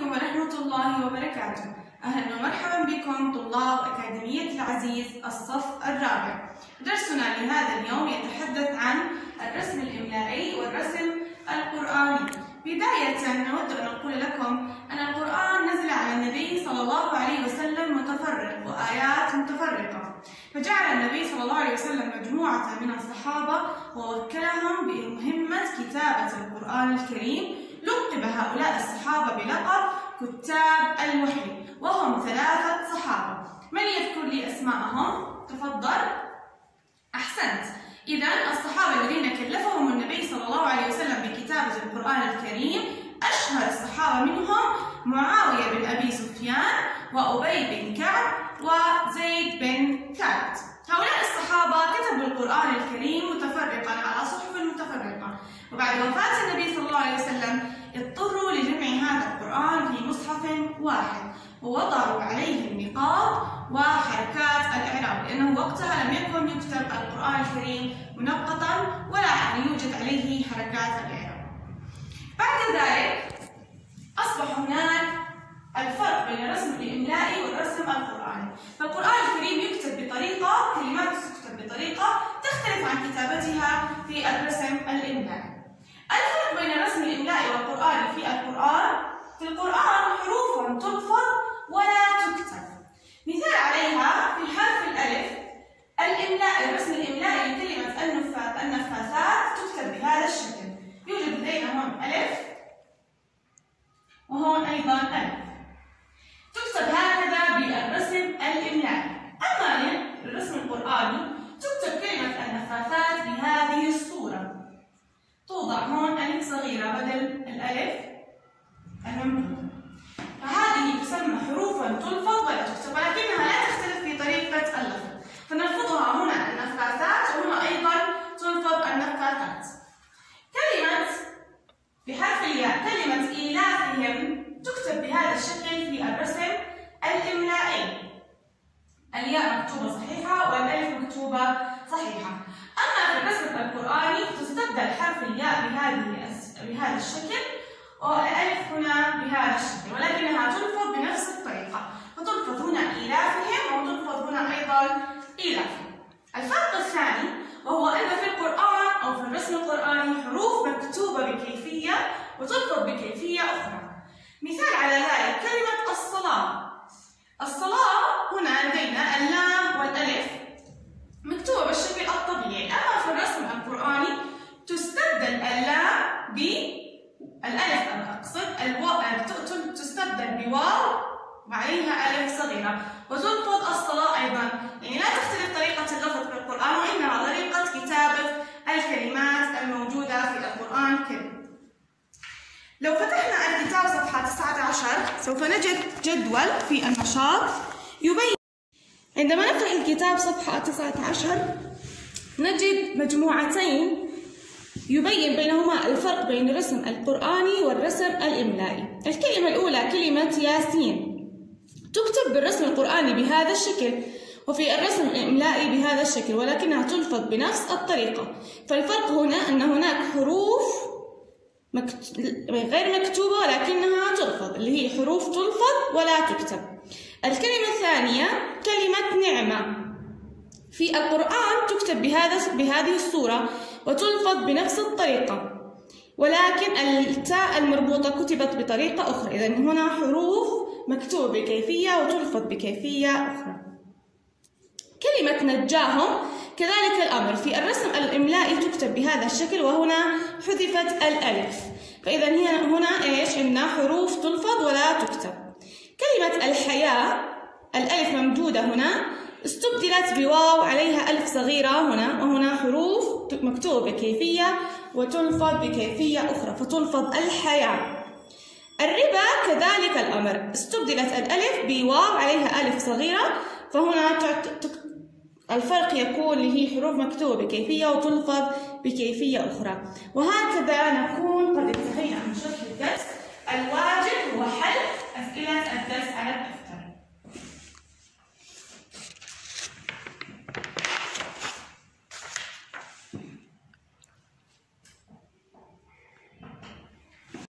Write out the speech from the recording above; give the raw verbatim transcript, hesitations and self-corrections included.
عليكم ورحمة الله وبركاته. أهلا ومرحبا بكم طلاب أكاديمية العزيز الصف الرابع. درسنا لهذا اليوم يتحدث عن الرسم الإملائي والرسم القرآني. بداية نود أن نقول لكم أن القرآن نزل على النبي صلى الله عليه وسلم متفرق وآيات متفرقة، فجعل النبي صلى الله عليه وسلم مجموعة من الصحابة ووكلهم بمهمة كتابة القرآن الكريم. لقب هؤلاء الصحابة بلقب كتاب الوحي، وهم ثلاثة صحابة. من يذكر لي أسماءهم؟ تفضل. أحسنت. إذا الصحابة الذين كلفهم النبي صلى الله عليه وسلم بكتابة القرآن الكريم، أشهر الصحابة منهم معاوية بن أبي سفيان وأبي بن كعب وزيد بن ثابت. هؤلاء الصحابة كتبوا القرآن الكريم متفرقا على صحف متفرقة، وبعد وفاة النبي صلى الله عليه وسلم اضطروا لجمع هذا القرآن في مصحف واحد، ووضعوا عليه النقاط وحركات الإعراب، لأنه وقتها لم يكن يكتب القرآن الكريم منقطا ولا أن يوجد عليه حركات الإعراب. بعد ذلك أصبح هناك الفرق بين الرسم الإملائي والرسم القرآني. فالقرآن الكريم يكتب بطريقة، كلمات تكتب بطريقة تختلف عن كتابتها في الرسم الإملائي. الفرق بين الرسم الإملائي والقرآني في القرآن: في القرآن حروف تلفظ ولا تكتب. مثال عليها في حرف الألف، الإملاء الرسم الإملائي لكلمة النفاثات تكتب بهذا الشكل. يوجد لدينا هون ألف وهون أيضا ألف، تكتب هكذا بالرسم الإملائي. أما الرسم القرآني تكتب كلمة النفاثات بهذه الصورة، توضع هون ألف صغيرة بدل الألف الممدودة، فهذه تسمى حروفا تلفظ ولا تكتب، ولكنها لا تختلف في طريقة اللفظ. فنلفظها هنا النفاثات وهنا أيضا تلفظ النفاثات. كلمة بحرف الياء، كلمة إيلافهم تكتب بهذا الشكل في الرسم الإملائي، الياء مكتوبة صحيحة والألف مكتوبة صحيحة. أما في الرسم القرآني تستبدل حرف الياء بهذه بهذا الشكل والألف هنا بهذا الشكل، ولكنها تلفظ بنفس الطريقة، فتلفظ هنا إيلافهم وتلفظ هنا أيضا إيلافهم. الفرق الثاني وهو أن في القرآن أو في الرسم القرآني حروف مكتوبة بكيفية وتلفظ بكيفية أخرى. مثال على ذلك كلمة الصلاة. الصلاة هنا لدينا اللام والألف مكتوبة بالشكل الطبيعي، أما في الرسم القرآني تستبدل اللام بالألف، أقصد الواو تستبدل بواو وعليها ألف صغيرة، وتلفظ الصلاة أيضا. يعني لا تختلف طريقة اللفظ في القرآن، وإنما طريقة كتابة الكلمات الموجودة في القرآن الكريم. لو فتحنا الكتاب صفحة تسعة عشر سوف نجد جدول في النشاط يبين. عندما نفتح الكتاب صفحة تسعة عشر نجد مجموعتين يبين بينهما الفرق بين الرسم القرآني والرسم الإملائي. الكلمة الأولى كلمة ياسين، تكتب بالرسم القرآني بهذا الشكل وفي الرسم الإملائي بهذا الشكل، ولكنها تلفظ بنفس الطريقة. فالفرق هنا أن هناك حروف مكت... غير مكتوبة ولكنها تلفظ، اللي هي حروف تلفظ ولا تكتب. الكلمة الثانية كلمة نعمة، في القرآن تكتب بهذا بهذه الصورة وتلفظ بنفس الطريقة، ولكن التاء المربوطة كتبت بطريقة أخرى. إذن هنا حروف مكتوبة بكيفية وتلفظ بكيفية أخرى. كلمة نجاهم كذلك الأمر، في الرسم الإملائي تكتب بهذا الشكل وهنا حذفت الألف، فإذا هنا إيش؟ عندنا حروف تلفظ ولا تكتب. كلمة الحياة، الألف ممدودة هنا استبدلت بواو عليها ألف صغيرة هنا، وهنا حروف مكتوبة بكيفية وتلفظ بكيفية أخرى، فتلفظ الحياة. الربا كذلك الأمر، استبدلت الألف بواو عليها ألف صغيرة، فهنا الفرق يكون اللي هي حروف مكتوبة بكيفية وتلفظ بكيفية أخرى. وهكذا نكون قد انتهينا من شرح الدرس.